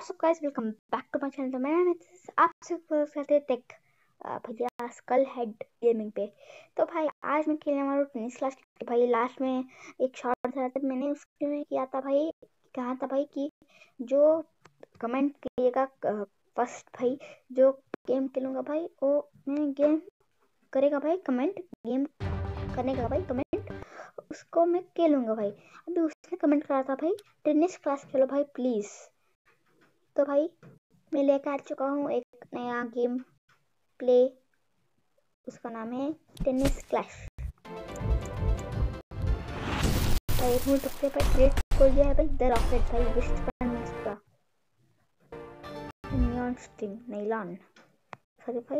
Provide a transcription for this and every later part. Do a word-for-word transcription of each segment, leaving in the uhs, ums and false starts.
WhatsApp guys, welcome back to my channel. तो मैं आप सब करते टेक भैया स्कल हेड गेमिंग पे। तो भाई आज मैं खेलने वाला हूँ टेनिस क्लाश। भाई लास्ट में एक शॉट था तब मैंने उसमें किया था भाई, कहा था भाई कि जो कमेंट करिएगा फर्स्ट भाई, जो गेम खेलूंगा भाई वो मैं गेम करेगा भाई, कमेंट गेम करने का भाई कमेंट, उसको मैं खेलूंगा भाई। अभी उसने कमेंट करा था भाई टेनिस क्लास खेलो भाई प्लीज। तो भाई मैं लेकर आ चुका हूँ एक नया गेम प्ले, उसका नाम है टेनिस क्लैश। भाई एक मिनट रुकते पर क्रिएट खोल दिया है भाई, द रॉकेट भाई, विस्ट का नियॉन स्टिंग नाइलॉन सॉरी भाई,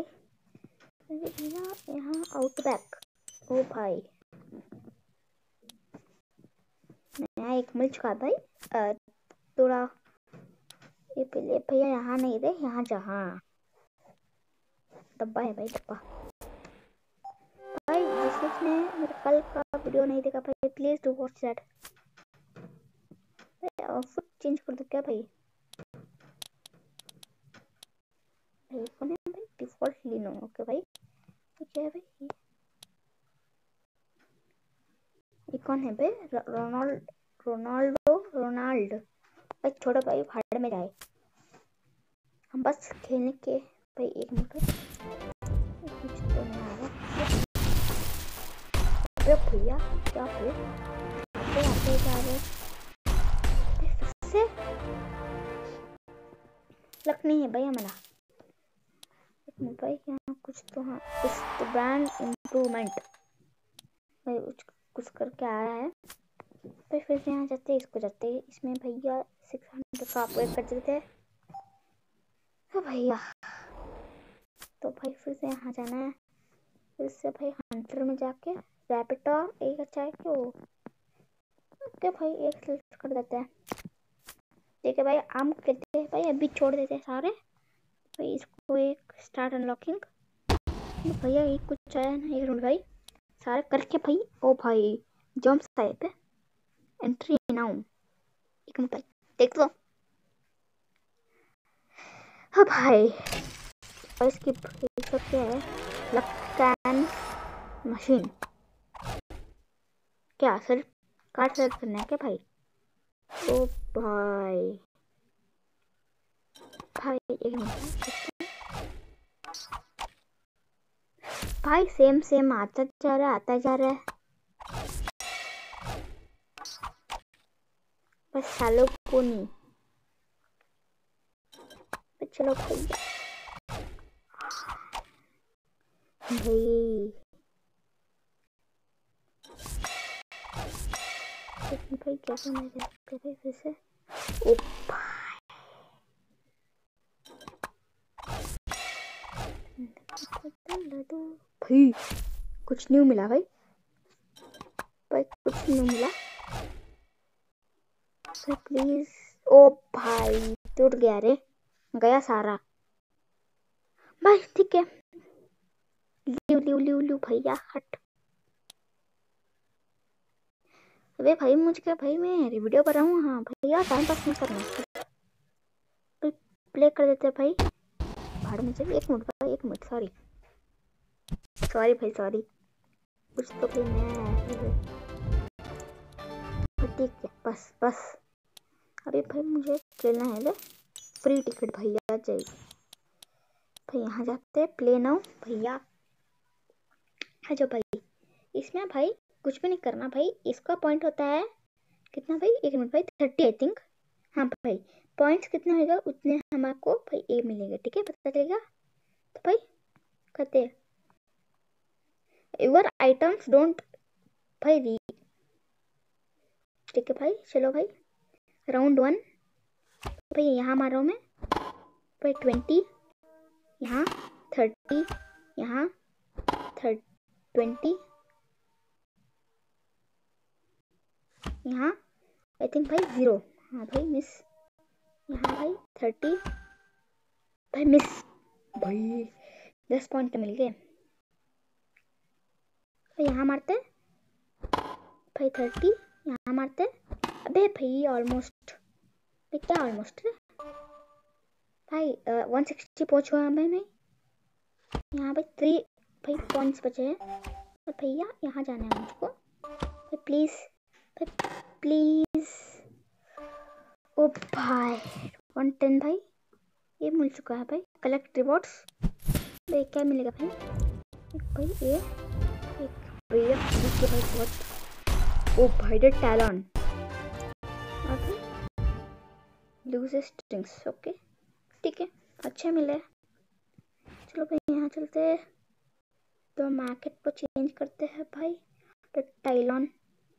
यहाँ आउटबैक। ओ भाई नया एक मिल चुका भाई, आ, थोड़ा ये पहले भैया यहाँ नहीं दे, यहाँ जहाँ डब्बा है भाई, डब्बा भाई। जिसने मेरा कल का वीडियो नहीं देखा भाई please do watch that. Outfit change कर दो क्या भाई? भाई कौन है भाई? डिफॉल्ट लीनो। ओके भाई, तो क्या है भाई? ये कौन है भाई? रोनाल्ड रोनाल्डो रोनाल्ड भाई, छोटा भाई भाड़ में जाए, हम बस खेलने के भाई। एक मिनट कुछ तो नहीं आ रहा भैया, क्या भाई आते आते जा रहे से लक नहीं है भाई हमारा। एक मिनट भाई, यहाँ कुछ तो हाँ, कुछ तो ब्रांड इम्प्रूवमेंट भाई कुछ करके आ रहा है भाई। फिर से यहाँ जाते इसको जाते इसमें भैया सिक्स हंड्रेड का अपग्रेड कर देते हैं तो भैया। तो भाई फिर से यहाँ जाना है, फिर से भाई हंटर में जाके रैपिटा एक अच्छा है क्यों? ओके भाई एक सिलेक्ट कर देते हैं, ठीक है भाई। आम कहते हैं भाई, अभी छोड़ देते हैं सारे भाई, इसको एक स्टार्ट अनलॉकिंग भैया। एक कुछ आया ना, एक मिनट भाई सारे करके भाई। ओ भाई जंप आए पे एंट्री नाउ, एक मिनट भाई देख लो। हाँ भाई और इसकी सब क्या है? लैक्टैन मशीन क्या सर कार्ड सेलेक्ट करना है क्या भाई? ओ भाई भाई एक मिनट भाई, सेम सेम आता जा रहा है आता जा रहा है बस सालों को नहीं। चलो भैया भाई भाई कैसे मैं करे फिर से? ओ भाई भाई कुछ न्यू मिला भाई, भाई कुछ न्यू मिला भाई प्लीज। ओ भाई टूट गया रे, गया सारा भाई। ठीक है लिव लिव लिव लिव भैया हट। अबे भाई मुझे क्या भाई, मैं वीडियो कर रहा हूँ। हाँ भैया टाइम पास नहीं करना, प्ले कर देते भाई भाड़ में चल। एक मिनट भाई एक मिनट, सॉरी सॉरी भाई सॉरी, कुछ तो भाई मैं ठीक है बस बस। अरे भाई मुझे खेलना है ले, फ्री टिकट भैया चाहिए भाई। यहाँ जाते हैं प्ले नाउ भैया। हाँ जो भाई इसमें भाई कुछ भी नहीं करना भाई, इसका पॉइंट होता है कितना भाई? एक मिनट भाई थर्टी आई थिंक। हाँ भाई पॉइंट्स कितने होगा उतने हमारे भाई ए मिलेगा, ठीक है पता चलेगा। तो भाई कहते हैं योर आइटम्स डोंट भाई री, ठीक है भाई। चलो भाई राउंड वन भाई, यहाँ मारो मैं भाई ट्वेंटी, यहाँ थर्टी, यहाँ थर्ट ट्वेंटी, यहाँ आई थिंक भाई जीरो। हाँ भाई मिस, यहाँ भाई थर्टी भाई मिस भाई, दस पॉइंट मिल गए भाई। यहाँ मारते भाई थर्टी, यहाँ मारते। अबे भाई ऑलमोस्ट भाई, क्या ऑलमोस्ट है भाई वन सिक्सटी पहुंच हुआ भाई मैं यहाँ पे थ्री भाई पॉइंट्स बचे हैं। तो भैया यहाँ जाना है मुझको भाई प्लीज भाई प्लीज। ओ भाई वन टेन भाई ये मिल चुका है भाई। कलेक्ट रिवॉर्ड्स भाई क्या मिलेगा भाई? एक भाई ये एक भैया देखिए भाई बहुत। ओ भाई द टैलन और भाई लूज स्ट्रिंग्स। ओके ठीक है अच्छे मिले। चलो भाई यहाँ चलते हैं तो मार्केट को चेंज करते हैं भाई तो टाइलॉन।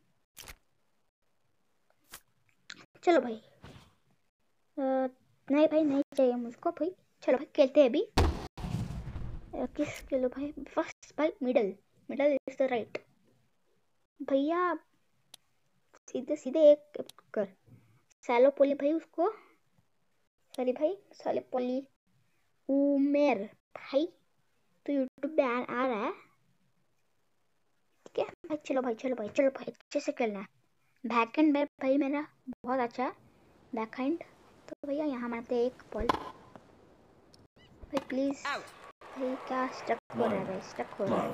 चलो भाई आ, नहीं भाई नहीं चाहिए मुझको भाई। चलो भाई खेलते हैं अभी। किस खेलो भाई? फर्स्ट भाई middle middle is the right. भैया सीधे सीधे एक कर सैलो पोली भाई उसको। सॉरी भाई सैलो पोली उमेर भाई तो यूट्यूब पे आ, आ रहा है ठीक है भाई। चलो भाई चलो भाई चलो भाई अच्छे से खेलना है। बैक एंड बैक भाई मेरा बहुत अच्छा है बैक हैंड। तो भैया यहाँ मारते एक बॉल भाई प्लीज। भाई क्या स्टक हो रहा है भाई? स्टक हो रहा है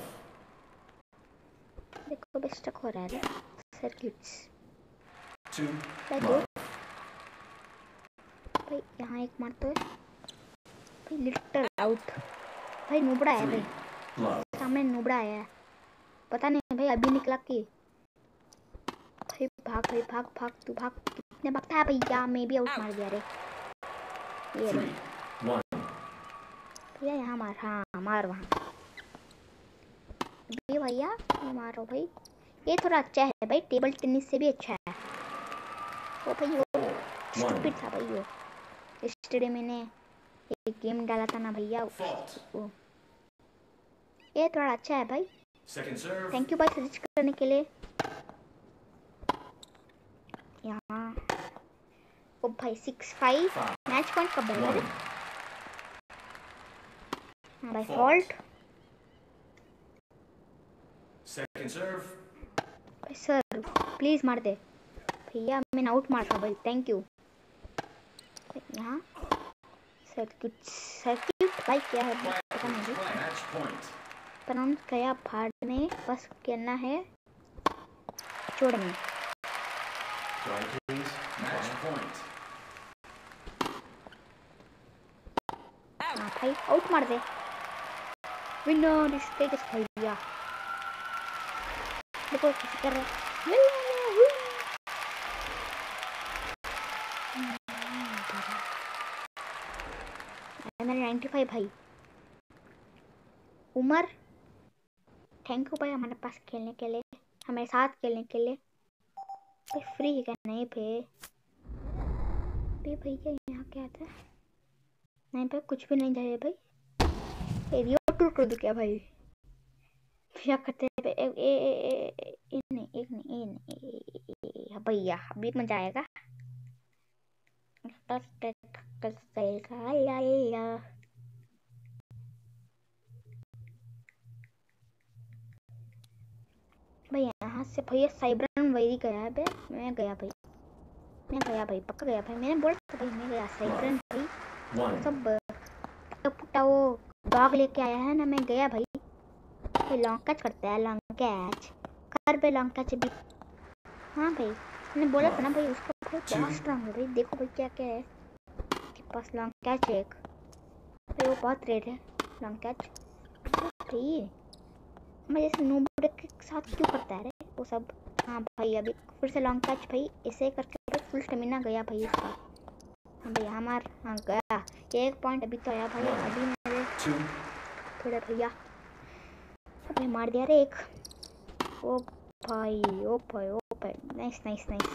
देखो भाई स्टक हो रहा है सर्किट्स भाई दो। भाई यहाँ एक मारते है भाई लिटल आउट। भाई नुबड़ा है भाई सामने नुबड़ा है पता नहीं भाई अभी निकला कि भाई भाग भाई भाग भाग तू भाग। कितने भागता है भैया? मैं भी आउट मार दिया रे ये रे भैया यहाँ मार। हाँ मार वहाँ अभी भैया ये मारो भाई। ये थोड़ा अच्छा है भाई टेबल टेनिस से भी अच्छा है। वो भाई वो स्टूपिड था भाई वो। यस्टरडे मैंने एक गेम डाला था ना भैया वो। ये थोड़ा अच्छा है भाई। थैंक यू भाई सजेस्ट करने के लिए। यहाँ ओ भाई सिक्स फाइव मैच पॉइंट कब बनेगा? हाँ भाई फॉल्ट भाई सर प्लीज मार दे भैया। मैंने आउट मारा भाई थैंक यू। यहाँ सर्किट सर्किट भाई क्या है पता नहीं पर क्या फाड़ने बस कहना है छोड़ने। हाँ भाई आउट मार दे विनर स्टेटस भैया। देखो कैसे कर रहा है मैंने नाइन्टी फाइव भाई। उमर थैंक यू भाई हमारे पास खेलने के लिए हमारे साथ खेलने के लिए भाई। फ्री है क्या? नहीं पे भैया यहाँ क्या आता है? नहीं भाई कुछ भी नहीं चाहिए भाई। रियो टूर कर दो क्या भाई? क्या करते हैं ए, ए, ए, ए, ए, नहीं एक नहीं ए नहीं भैया अभी मजा आएगा। भाई यहाँ से भैया साइबरन वही गया है बे। मैं गया भाई मैं गया भाई पक्का गया भाई। मैंने बोला था भाई मैं गया साइबरन भाई सब पुट्टा वो डॉग लेके आया है ना। मैं गया भाई भाई लॉन्ग कैच करता है लॉन्ग कैच कर पे लॉन्ग कैच भी। हाँ भाई मैंने बोला था ना भाई उसका भाई बहुत स्ट्रांग है भाई। देखो भाई क्या क्या है के पास लॉन्ग कैच है एक भाई वो बहुत रेड है लॉन्ग कैच भाई। मैं जैसे नूबड़े के साथ क्यों करता है रे वो सब। हाँ भाई अभी फिर से लॉन्ग कैच भाई ऐसे करके भाई फुल स्टेमिना गया भाई उसका। हाँ भाई हमार हाँ गया एक पॉइंट अभी तो आया भाई। अभी मेरे थोड़ा भैया अभी मार दिया रे एक। ओ भाई ओ भाई ओ भाई नाइस नाइस नाइस।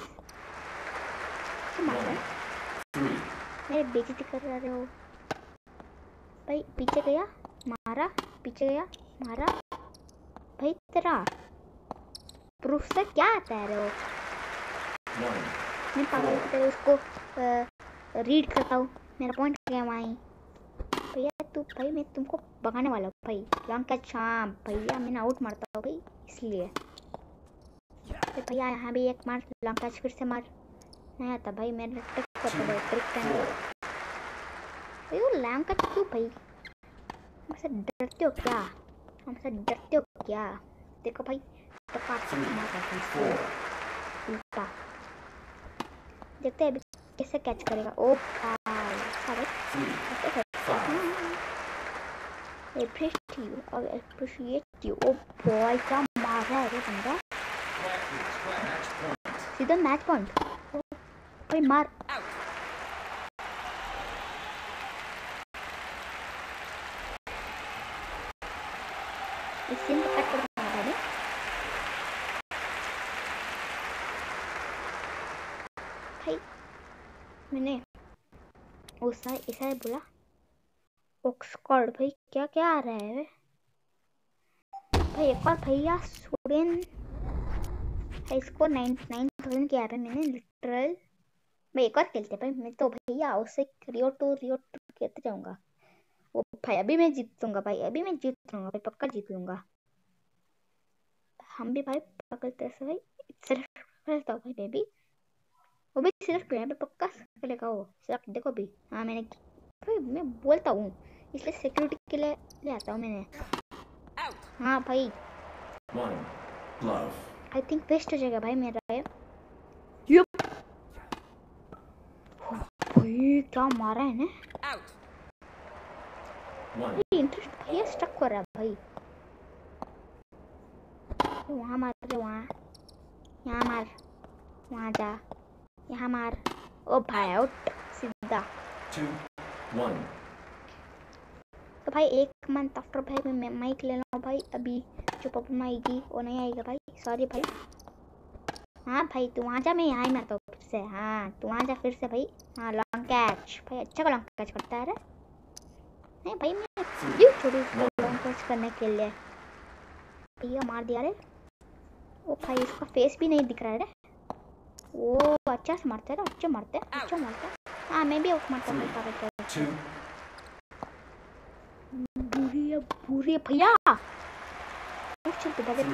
मेरे बेइज्जती कर रहे हो भाई। पीछे गया मारा पीछे गया मारा भाई। तेरा प्रूफ से क्या आता है रे वो? मैं पागल की तरह उसको आ, रीड करता हूँ। मेरा पॉइंट क्या माई भैया तू भाई मैं तुमको भगाने वाला हूँ भाई। लॉन्ग कैच हाँ भैया मैंने आउट मारता हूँ भाई इसलिए भैया यहाँ भी एक मार लॉन्ग कैच फिर से मार नहीं आता भाई। मैंने ट्रिक करता भाई ट्रिक भाई वो लैंग का क्यों भाई? हमसे डरते हो क्या? हमसे डरते हो क्या? देखो भाई टपाक मारता है उल्टा। देखते हैं अभी कैसे कैच करेगा। ओ भाई सारे अप्रिशिएट यू। ओ बॉय क्या मार रहा है ये बंदा। सीधा मैच पॉइंट। भाई मार। इस सीन को कट कर मारा है। भाई मैंने उसा ऐसा बोला ऑक्सफोर्ड। भाई क्या क्या आ रहा है भाई? एक और भैया स्टूडेंट है इसको नाइन नाइन थाउजेंड किया है मैंने लिटरल। मैं एक और खेलते भाई। मैं तो भैया उससे रियो टू रियो टू खेलते जाऊंगा। वो भाई अभी मैं जीतूंगा भाई। अभी मैं जीत लूंगा भाई। पक्का जीत लूंगा। हम भी भाई पकड़ते से भाई सिर्फ खेलता हूँ भाई बेबी। वो भी सिर्फ पे पक्का खेलेगा वो सिर्फ। देखो भी हाँ मैंने भाई मैं बोलता हूँ इसलिए सिक्योरिटी के लिए ले आता हूँ मैंने। हाँ भाई आई थिंक वेस्ट हो जाएगा भाई मेरा ये। भाई क्या मारा है ने? इंटरेस्ट भैया स्टक हो रहा है भाई। वहाँ मार रहे वहाँ। यहाँ मार। वहाँ जा। यहाँ मार। ओ भाई आउट सीधा। तो भाई एक मंथ आफ्टर भाई मैं माइक ले रहा हूँ भाई। अभी जो प्रॉब्लम आएगी वो नहीं आएगा भाई। सॉरी भाई। हाँ भाई तू वहाँ जा। मैं यहाँ ही मारता हूँ फिर से। हाँ तू वहाँ जा फिर से भाई। हाँ लॉन्ग कैच भाई। अच्छा का लॉन्ग कैच करता है रे। नहीं भाई मैं क्यों छोड़ू लॉन्ग कैच करने के लिए। भैया मार दिया रे। ओ भाई इसका फेस भी नहीं दिख रहा है रे। वो अच्छा से मारते है। अच्छा मारते है। अच्छा मारते है। हाँ मैं भी आउट मारता हूँ। बुरी है बुरी है भैया। चल बेटा दे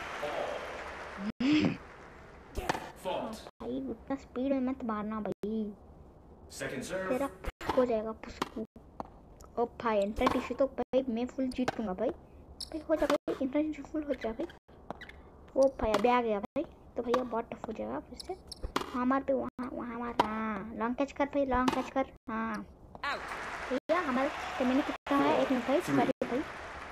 भाई। उतना स्पीड में मत मारना भाई। तेरा हो जाएगा पुस्कू। ओ भाई इंटर टिश्यू तो भाई मैं फुल जीत लूंगा भाई। भाई हो जाएगा भाई। इंटर टिश्यू फुल हो जाएगा भाई। ओ भाई अभी आ गया भाई। तो भैया बहुत टफ हो जाएगा फिर से। हाँ मार पे वहाँ वहाँ मार। हाँ लॉन्ग कैच कर भाई। लॉन्ग कैच कर। हाँ भैया हमारा स्टेमिना कितना है? एक मिनट भाई। सॉरी भाई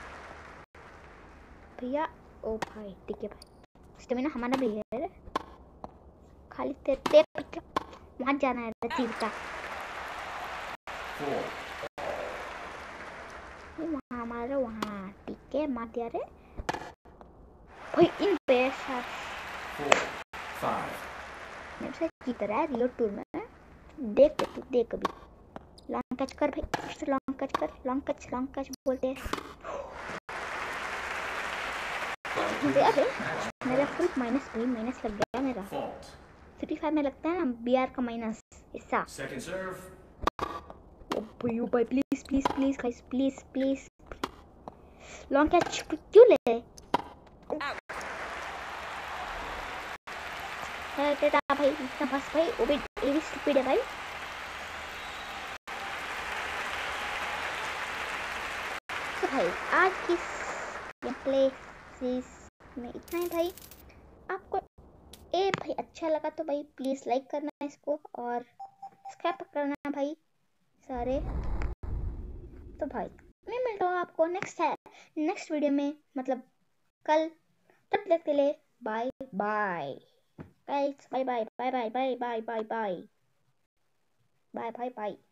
भैया। ओ भाई ठीक है भाई। स्टेमिना हमारा भी है खाली ते ते वहाँ जाना है तीरता। वहाँ हमारा वहाँ ठीक है मार दिया रे भाई। इन पैसा मेरे से जीत रहा है रियो टूर में। देख तू देख अभी। लॉन्ग कैच कर भाई। फिर से लॉन्ग कैच कर। लॉन्ग कैच लॉन्ग कैच बोलते हैं। अरे मेरा फुल माइनस भाई। माइनस लग गया मेरा। सिटी फाइव में लगता है ना बी आर का माइनस ऐसा। ओ भाई ओ भाई please please please guys please please. Long catch क्यों ले? तेरा भाई इतना बस भाई। वो भी ये भी स्टूपिड है भाई। तो भाई आज की प्ले सीरीज में इतना ही भाई। आपको ए भाई अच्छा लगा तो भाई प्लीज लाइक करना इसको और सब्सक्राइब करना भाई सारे। तो भाई मैं मिलता हूँ आपको नेक्स्ट है नेक्स्ट वीडियो में मतलब कल। तब तक के लिए bye bye guys. Bye bye bye bye bye bye bye bye bye bye bye.